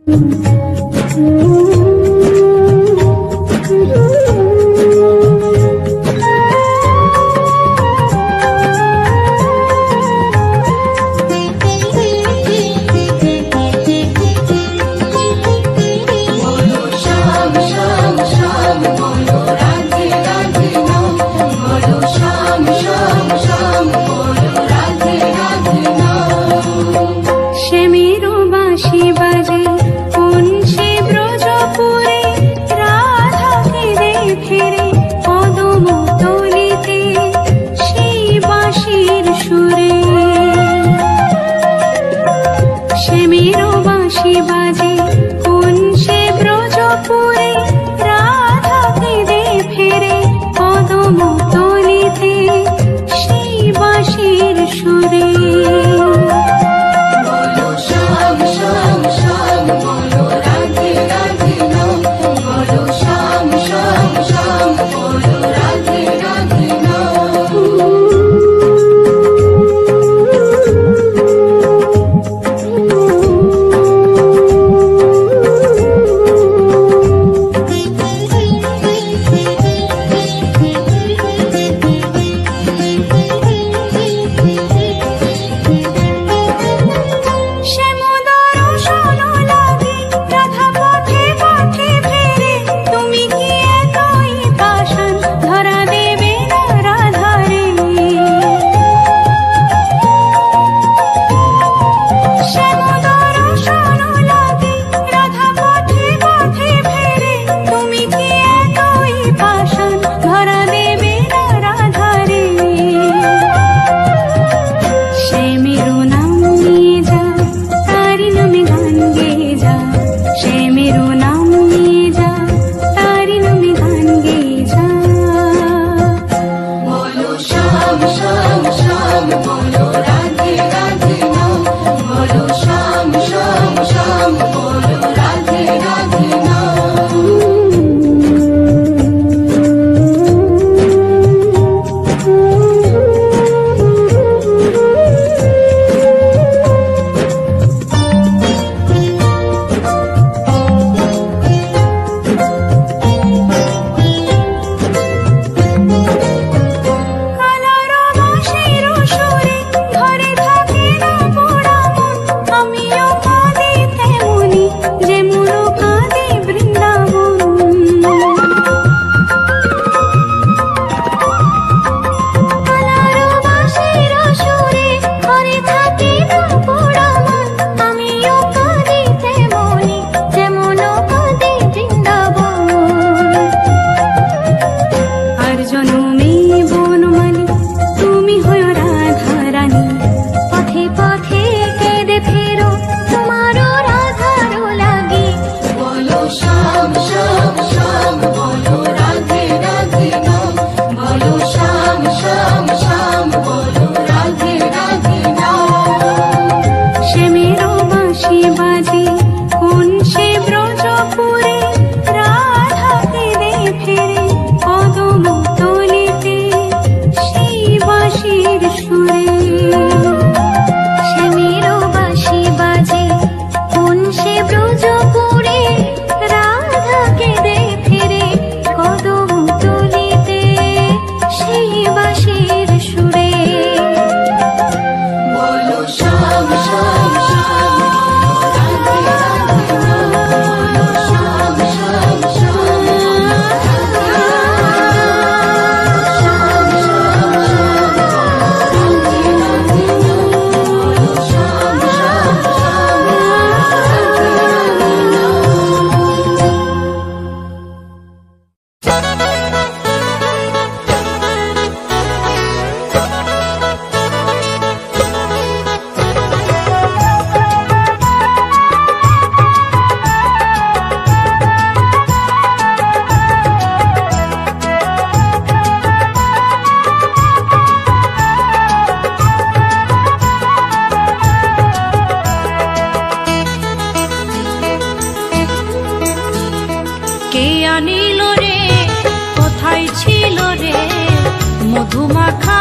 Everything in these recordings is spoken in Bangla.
মধুমাখা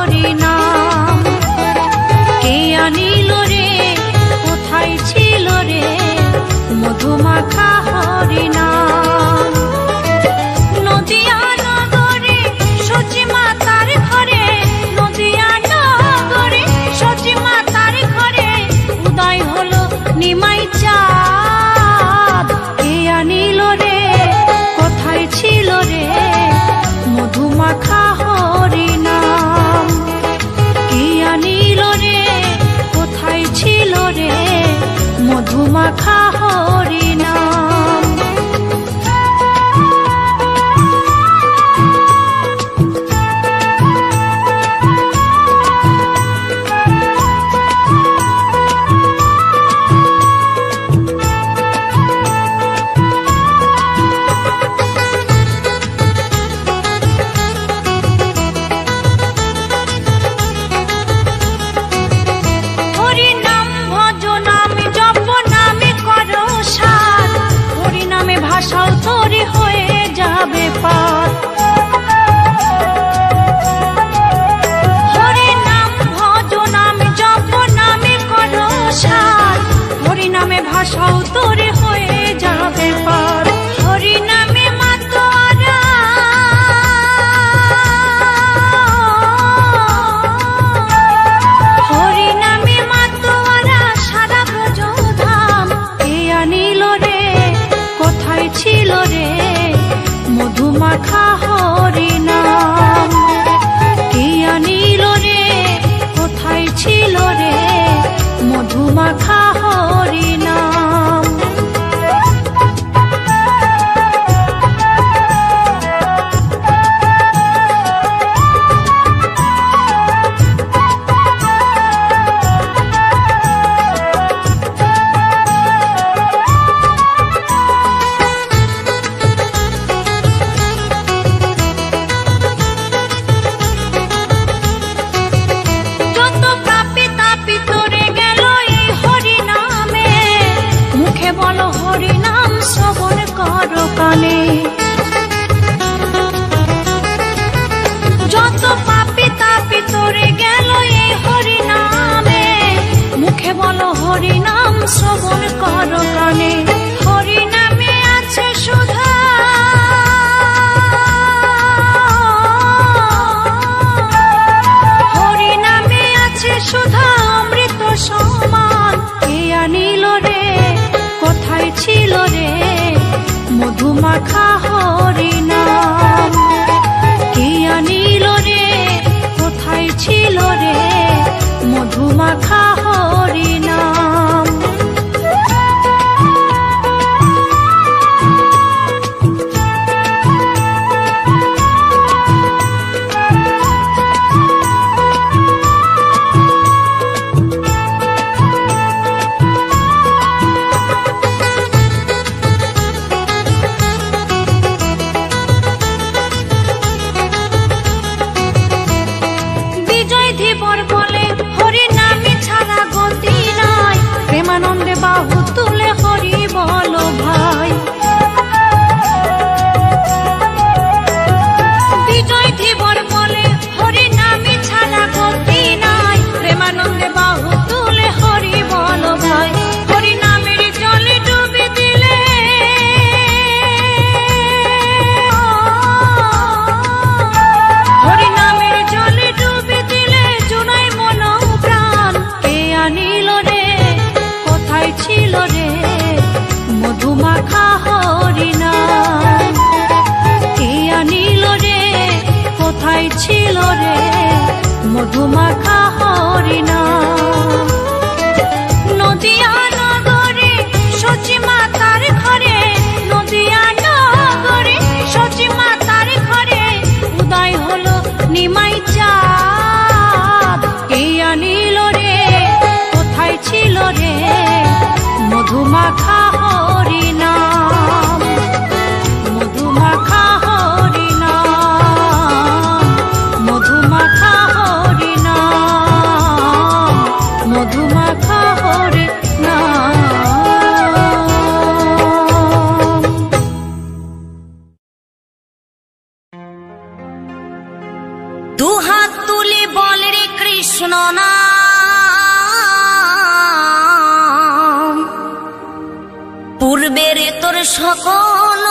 হরিনাম কে আনিল রে, কোথায় ছিল রে মধু চাঁদ কে আনিল রে, কোথায় ছিল রে মধুমাখা হরিনাম। কে আনিল রে, কোথায় ছিল রে মধুমাখা হরিনাম। ভাষাও তোরে হয়ে যাবে পার। হরি নামে মাতোয়ারা, হরি নামে মাতোয়ারা সারা ব্রজধাম। কে আনিল রে, কোথায় ছিল রে মধুমাখা হরিনাম। কে আনিল রে, কোথায় ছিল রে মধুমাখা হরিনাম। যত পাপী তাপী তোরে গেল এই হরিনামে, মুখে বলো হরিনাম শ্রবণ কর কানে। হরিনামে আছে সুধা, হরিনামে আছে সুধা অমৃত সমান। কে আনিল রে, কোথায় ছিল রে মধুমাখা হরিনাম। কে আনিল রে, কোথায় ছিল রে মধুমাখা হরিনাম। প্রেমানন্দে বাহু তুলে হরি বলো ভাই। বিজয় ধীবর বলে হরি নামে ছাড়া গতি নাই। প্রেমানন্দে বাহু তুলে হরি বলো ভাই। হরি নামের জলে ডুবে দিলে, হরি নামের জলে ডুবে দিলে জুড়াই মন প্রাণ। কে আনিল রে, কোথায় ছিল রে মধুমাখা হরিনাম। কে আনিল রে, কোথায় ছিল রে মধুমাখা হরিনাম। নদিয়া নগরে সচি মাতার ঘরে, নদিয়া নগরে সচি মাতার ঘরে উদয় হলো নিমাই চাঁদ। কে আনিল রে, কোথায় ছিল রে মধুমাখা হরিনাম। মধুমাখা হরিনাম, মধুমাখা হরিনাম, মধুমাখা হরিনাম। দুহাত তুলে বল রে কৃষ্ণ নাম। পূর্বের তোর সকল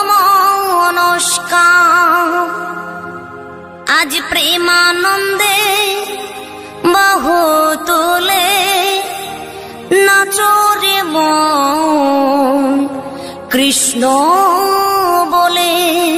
মনস্কার আজ প্রেমানন্দে বহু তুলে নাচরে মন কৃষ্ণ বলে।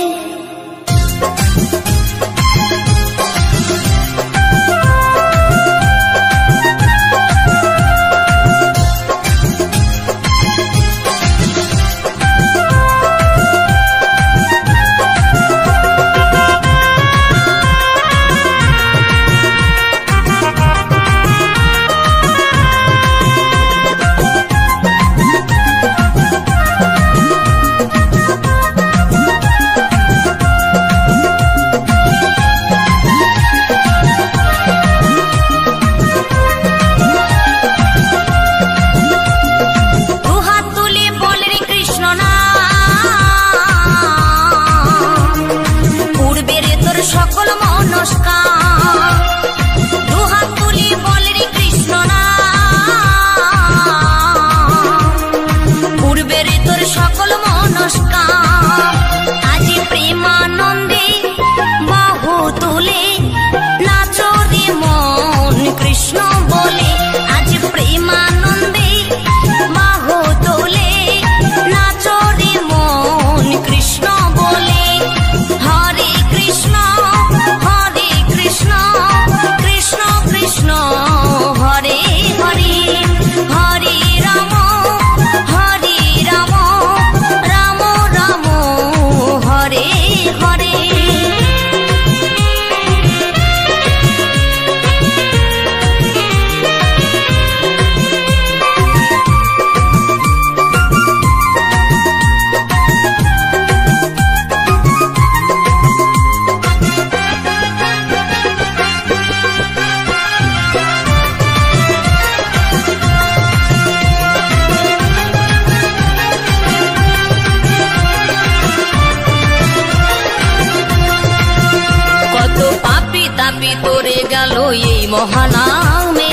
তোরে গেল এই মহানামে,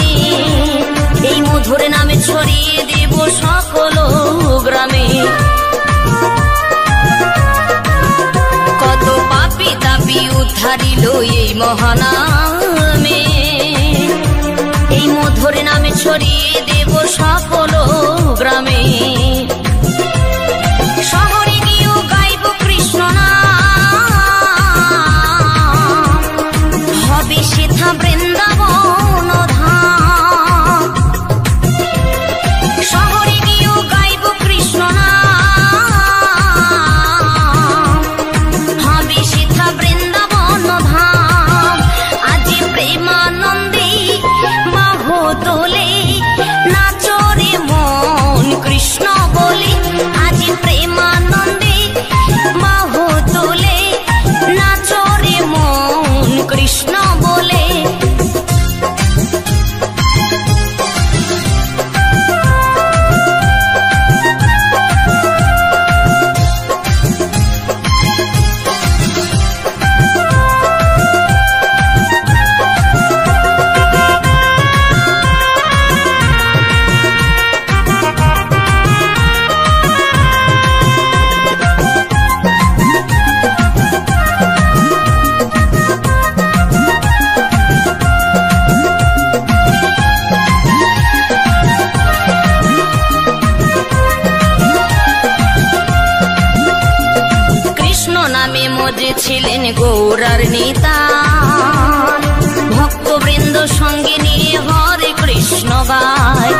এই মধুর নামে ছড়িয়ে দেব সকল গ্রামে। কত পাপী তাপী উদ্ধারিল এই মহানামে, এই মধুর নামে ছড়িয়ে দেব সকল গ্রামে। শহরে গিয়েও গাইব কৃষ্ণ সেথা বৃন্দাবন ধাম। শহরে গিয়েও গাইব কৃষ্ণ নাম, হবে সেথা বৃন্দাবন ধাম। আজি প্রেমানন্দে বাহু তোলে নাচরে মন কৃষ্ণ বলে। আজি প্রেমানন্দে বাহু তোলে নাচরে মন কৃষ্ণ বলে। ছিলেন গৌরার নেতা, ভক্তবৃন্দ সঙ্গে নিয়ে হরে কৃষ্ণ গায়।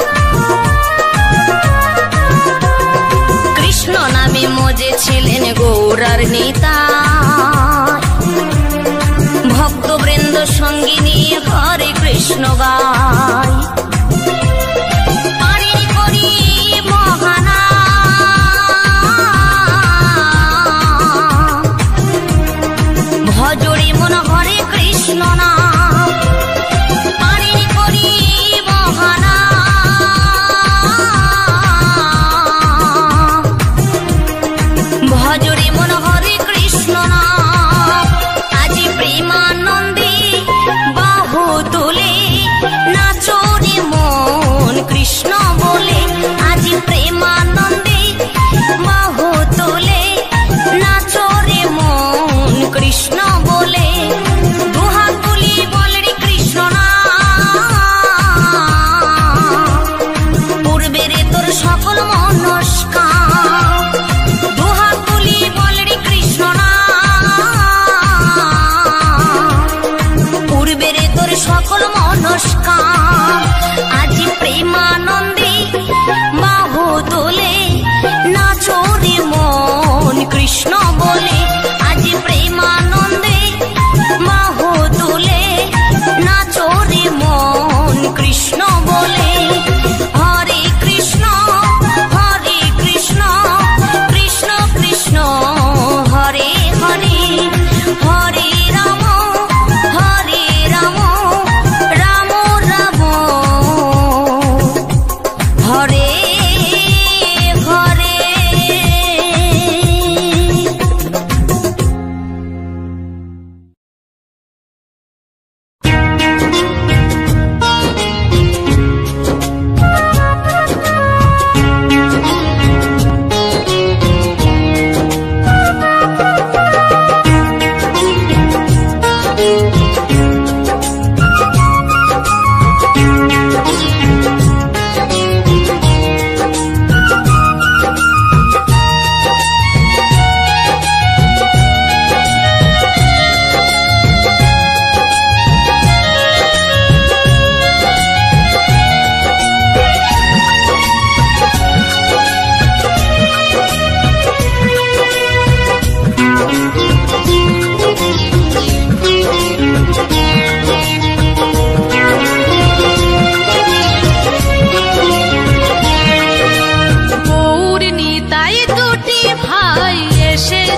কৃষ্ণ নামে মজে ছিলেন গৌরার নেতা, ভক্তবৃন্দ সঙ্গে নিয়ে হরে কৃষ্ণ গায়। ভজরে মন হরে কৃষ্ণ নাম, পারিনি করি মহানা। ভজরে মন হরে কৃষ্ণ নাম, আজি প্রেমানন্দে বাহু তুলে নাচ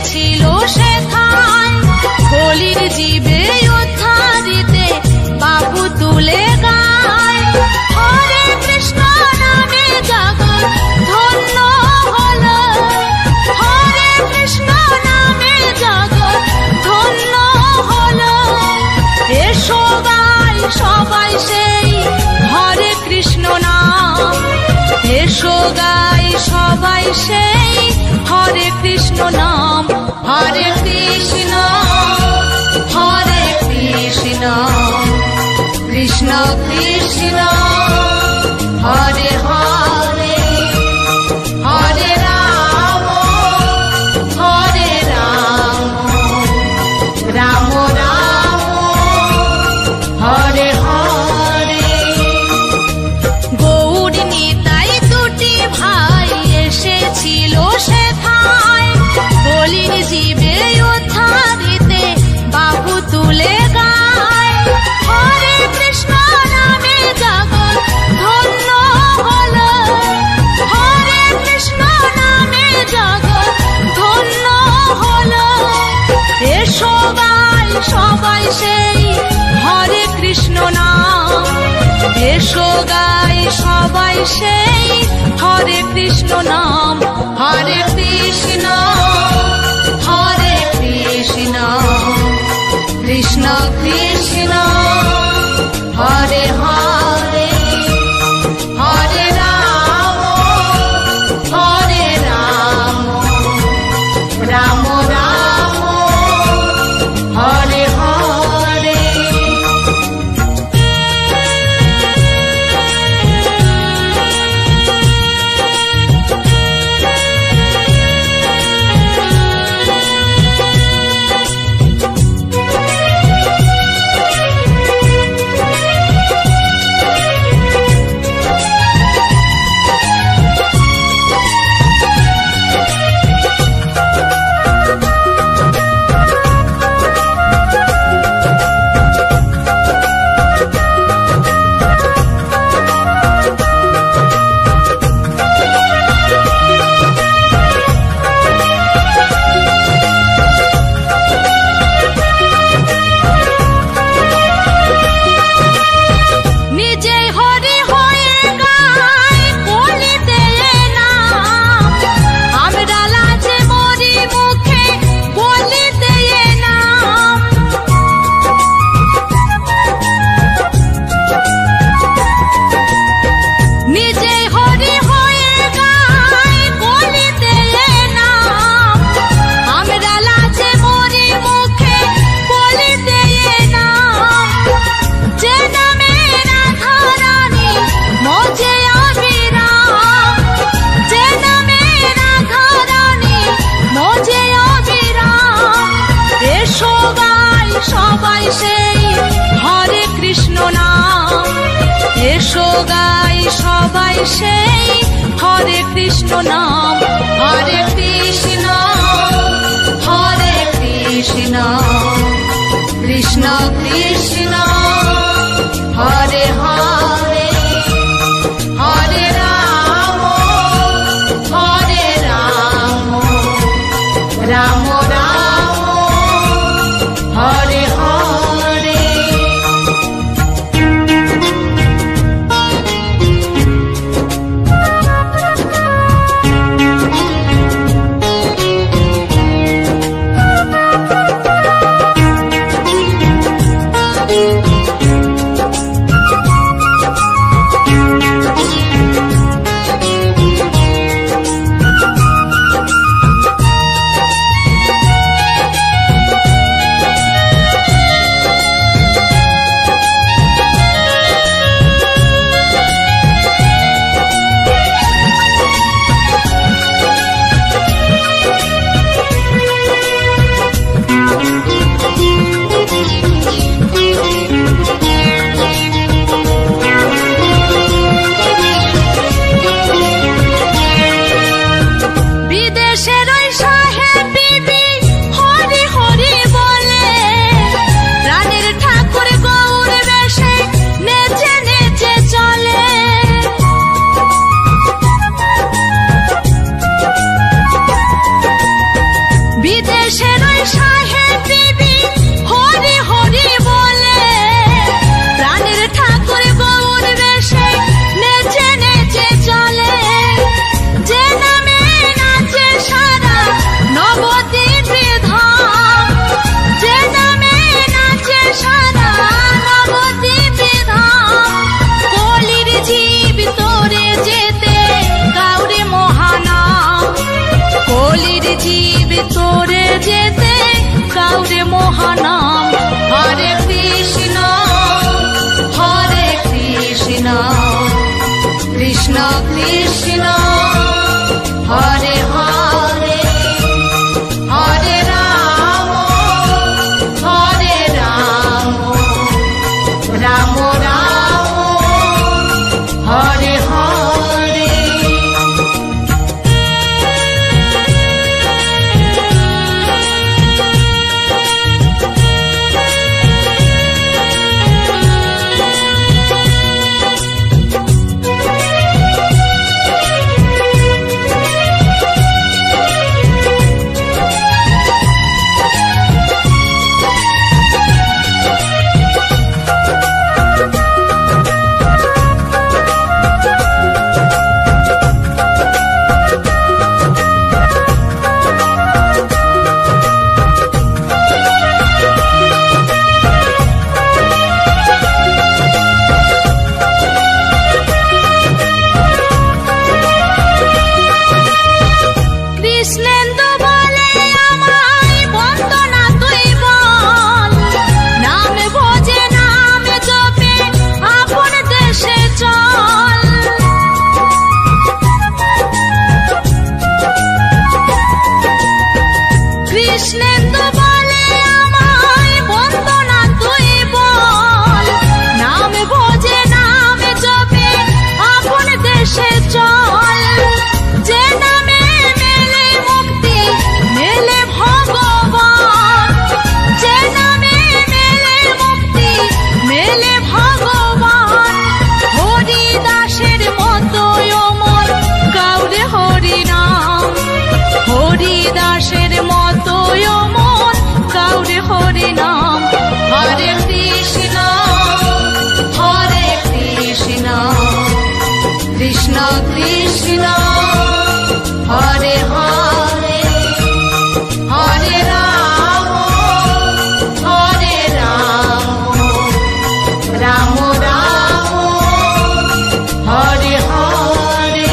এসেছিল সেথায় বলির জীবে উদ্ধার দিতে বাবু তুলে গায় হরে কৃষ্ণ নামে জগৎ ধন্য হলো হরে কৃষ্ণ নামে জগৎ ধন্য হলো এসো গাই সবাই সেই হরে কৃষ্ণ নাম এসো গাই সবাই সেই হরে কৃষ্ণ নাম হরে কৃষ্ণ কৃষ্ণ কৃষ্ণ হরে হরে হরে রাম রাম রাম হরে হরে গৌর নিতাই দুটি ভাই এসেছিল সেথায় বলির জীবে উদ্ধার দিতে বাবু তুলে গায় হরে কৃষ্ণ নামে জগৎ ধন্য হলো হরে কৃষ্ণ নামে জগৎ ধন্য হলো এসো গাই সবাই সেই হরে কৃষ্ণ নাম এসো গাই সবাই সেই হরে কৃষ্ণ নাম হরে কৃষ্ণ কৃষ্ণ কৃষ্ণ হরে হরে হরে রাম রাম রাম হরে হরে সবাই সেই হরে কৃষ্ণ নাম এসো গাই সবাই সেই হরে কৃষ্ণ নাম হরে কৃষ্ণ কৃষ্ণ কৃষ্ণ হরে হরে হরে রাম রাম রাম হরে হরে কৃষ্ণেন্দু বলে আমায় বন্দনা তুই বল, নাম ভোজে নাম জপে আপন দেশে চল। কৃষ্ণেন্দু বলে আমায় বন্দনা তুই বল, নাম ভোজে নাম জপে আপন দেশে চল। যে নামে মেলে মুক্তি মেলে ভগবান, যে নামে মেলে মুক্তি মেলে ভগবান। হরিদাসের মতো অমর কাউরে হরি নাম, হরিদাসের মতো অমর কাউরে হরি নাম। হরে কৃষ্ণ হরে কৃষ্ণ কৃষ্ণ কৃষ্ণ হরে হরে, হরে রাম হরে রাম রাম রাম হরে হরে।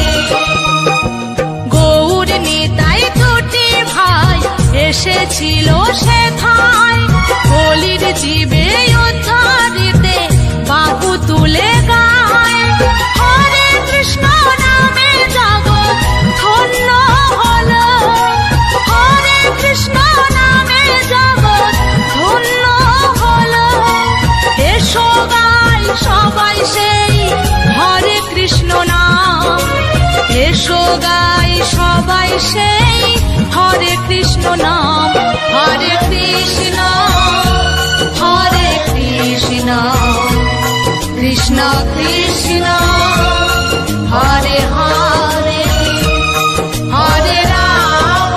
গৌর নিতাই দুটি ভাই এসেছিল সেথায়, কলির জীবে উদ্ধারিতে বাহু তুলে গায়। হরে কৃষ্ণ নামে জগৎ ধন্য হল, হরে কৃষ্ণ নামে জগৎ ধন্য হল। এসো গাই সবাই সেই হরে কৃষ্ণ নাম, এসো গাই সবাই সেই হরে কৃষ্ণ নাম। হরে কৃষ্ণ হরে কৃষ্ণ কৃষ্ণ কৃষ্ণ হরে হরে, হরে রাম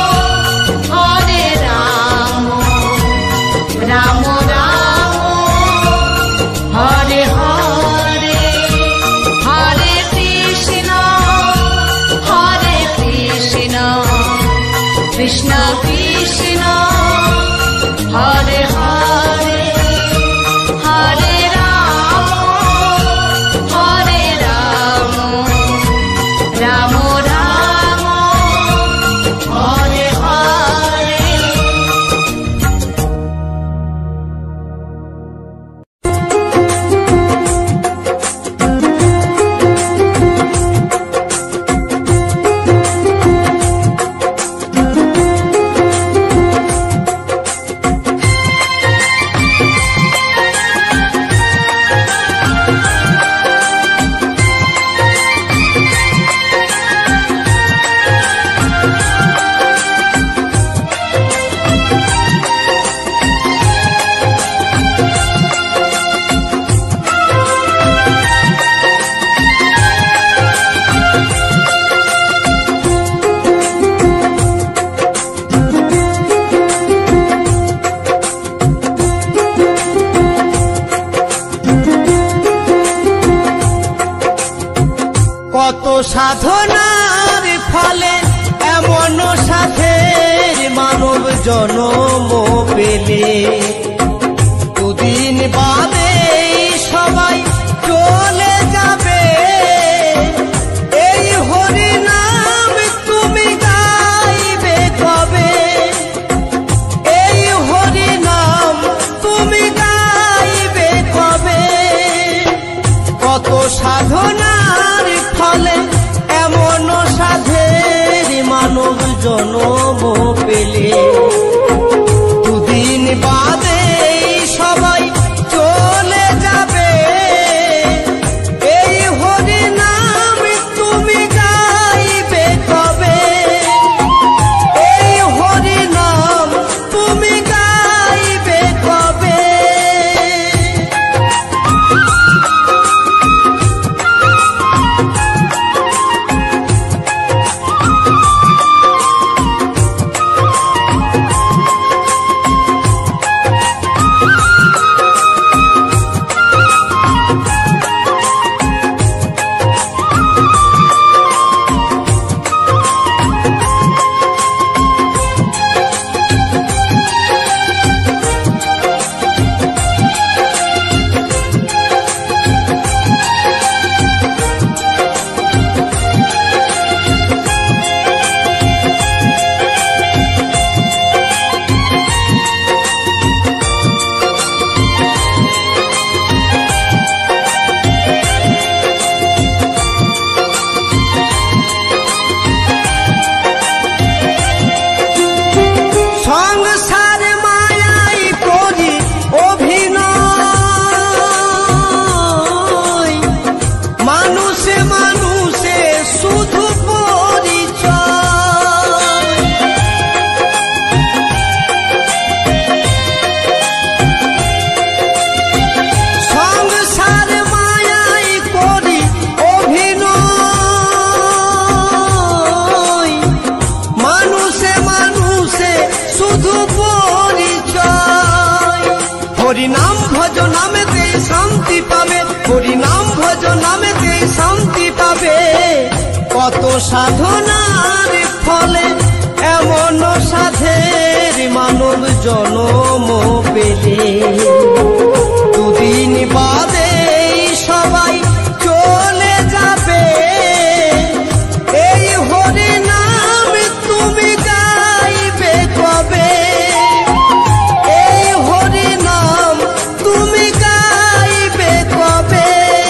রাম রাম হরে হরে। হরে কৃষ্ণ কৃষ্ণ কৃষ্ণ হরে হরে, হরে রাম রাম রাম হরে হরে। কত সাধনার ফলে এমন সাথের মানব জনম পেলে, দুদিন বাদে সবাই চলে যাবে। এই হরি নাম তুমি গাইবে কবে, এই হরি নাম তুমি গাইবে কবে। কত সাধনার ফলে এমন সাধের মানব জনম পেলে, দুদিন বাদে সবাই চলে যাবে। এই হরি নাম তুমি গাইবে কবে, এই হরি নাম তুমি গাইবে কবে। হরি নাম ভজ নামেতে শান্তি পাবে, হরি নাম ভজ নামেতে শান্তি পাবে। কত সাধনার ফলে এমন সাধের মানব জন্ম পেলে, দুদিন বাদে সবাই চলে যাবে। এই হরি নাম তুমি গাইবে কবে, এই হরি নাম তুমি গাইবে কবে।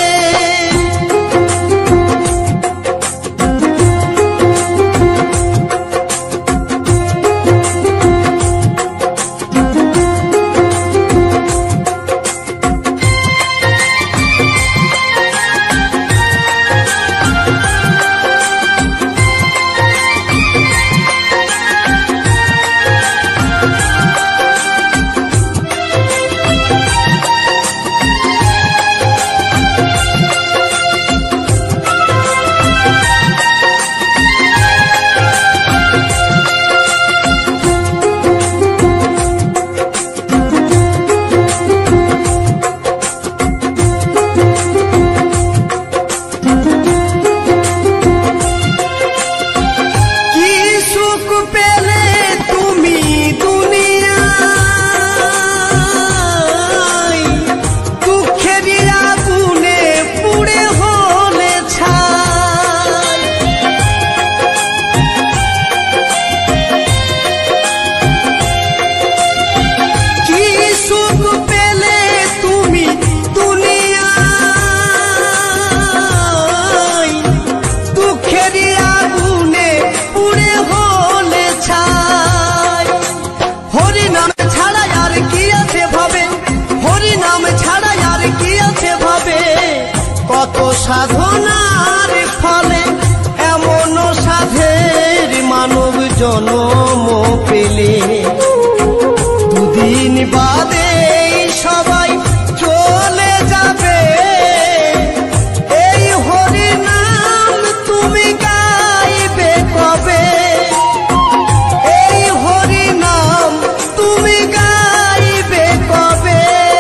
কত সাধনার ফলে এমন সাধের মানব জন্ম পেলে, দুদিন বাদে সবাই চলে যাবে। এই হরি নাম তুমি গাইবে কবে, এই হরি নাম তুমি গাইবে কবে।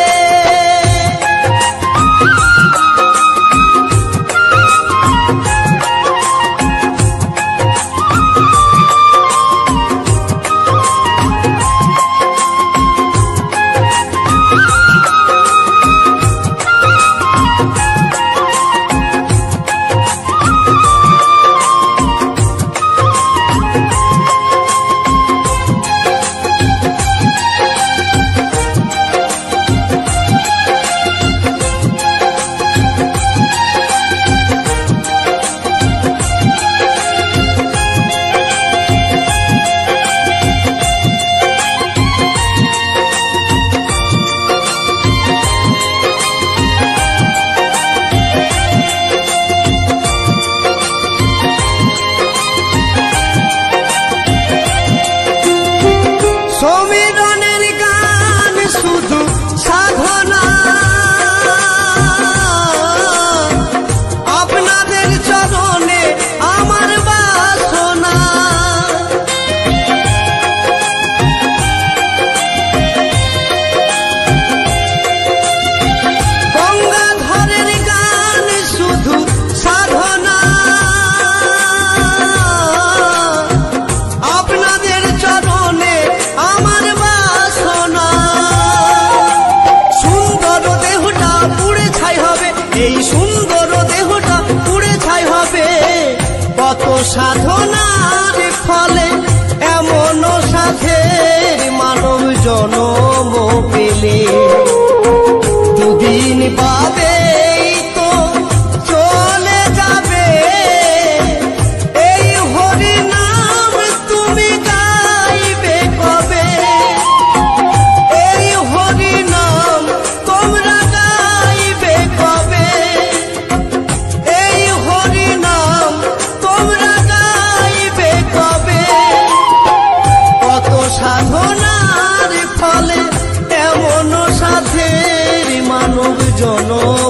সমীরণের গান শুধু সাধনা, আপনাদের চরণে আমার বাসনা। গঙ্গাধরের গান শুধু সাধনা, আপনাদের চরণে আমার বাসনা। সুন্দর দেহটা পুড়ে ছাই হবে, এই সুন্দর দেহটা পুড়ে ছাই হবে। কত সাধনার ফলে এমন সাধের মানব জন্ম পেলে, দুদিন বাদে তো চলে যাবে। এই হরি নাম তুমি গাইবে কবে, এই হরি নাম তোমরা গাইবে কবে, এই হরি নাম তোমরা গাইবে কবে। কত সাধনার ফলে এমন সাধের মানব জন্ম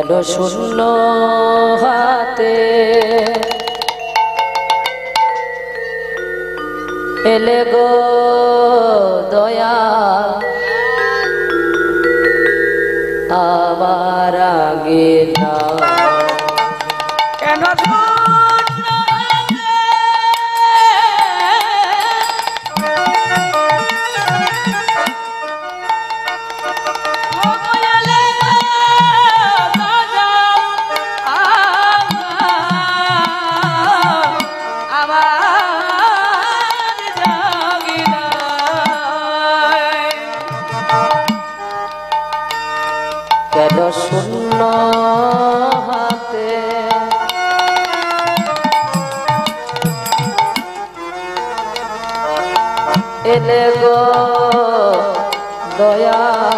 কেন শূন্য হাতে এলে গো দয়া আমার আগে না কেন কেন শূন্য হাতে এলে গো দয়া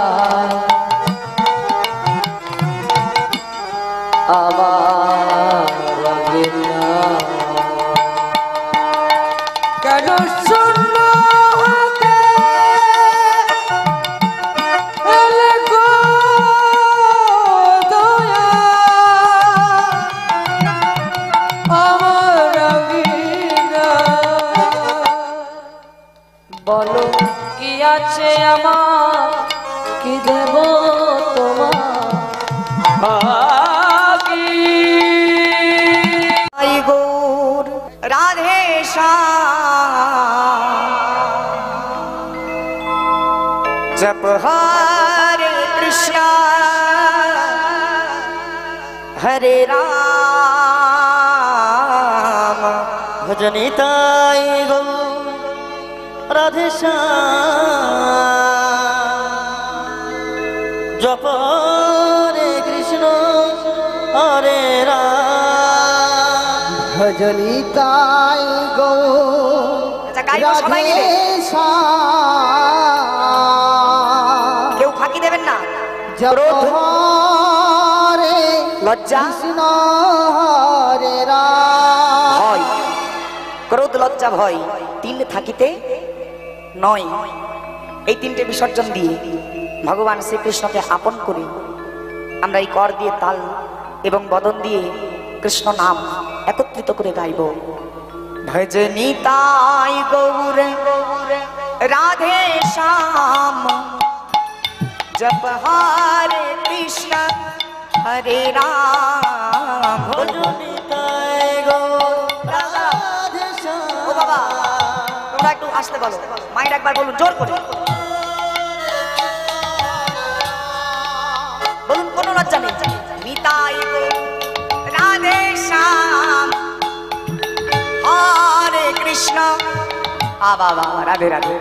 আমার আগে না কেন শূন্য হাতে এলে গো দয়া আমার আগে না বলো কি আছে আমার কি দেব তোমার গৌর রাধে जप हरे कृष्णा हरे राम भजनी ताई गो राधे जप हरे कृष्ण हरे राम भजनी ताई गो राधे কেউ ফাঁকি দেবেন না जप हरे লজ্জা कृष्ण हरे राम ভয় ক্রোধ লজ্জা ভয় তিন থাকিতে নয় এই তিনটে বিসর্জন দিয়ে ভগবান শ্রীকৃষ্ণকে আপন করে আমরা এই কর দিয়ে তাল এবং বদন দিয়ে কৃষ্ণ নাম একত্রিত করে গাইব ভজনি তাই গৌর রাধে শ্যাম जप हरे कृष्ण हरे राम भजनी ताई गो राधे ও বাবা তোমরা একটু আসতে বলো মায়ের একবার বলুন জোর করে বলুন কোনো লজ্জা নেই নিতাই রাধে শ্যাম হরে কৃষ্ণ বাবা রাধে রাধে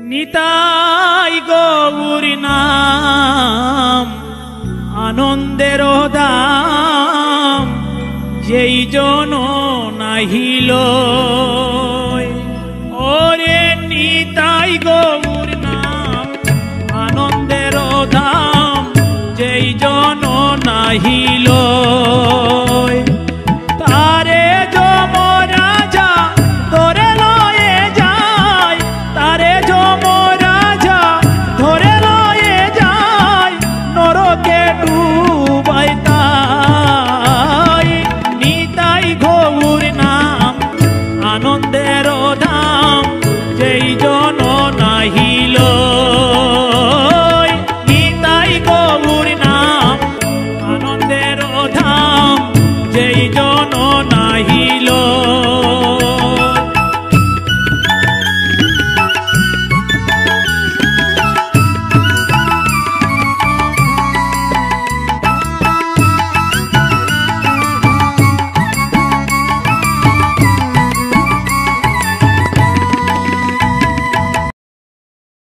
নিতাই গৌর নাম আনন্দের দাম যেই জন নাহিল ওরে নিতাই গৌর নাম আনন্দের দাম যেই জন নাহিল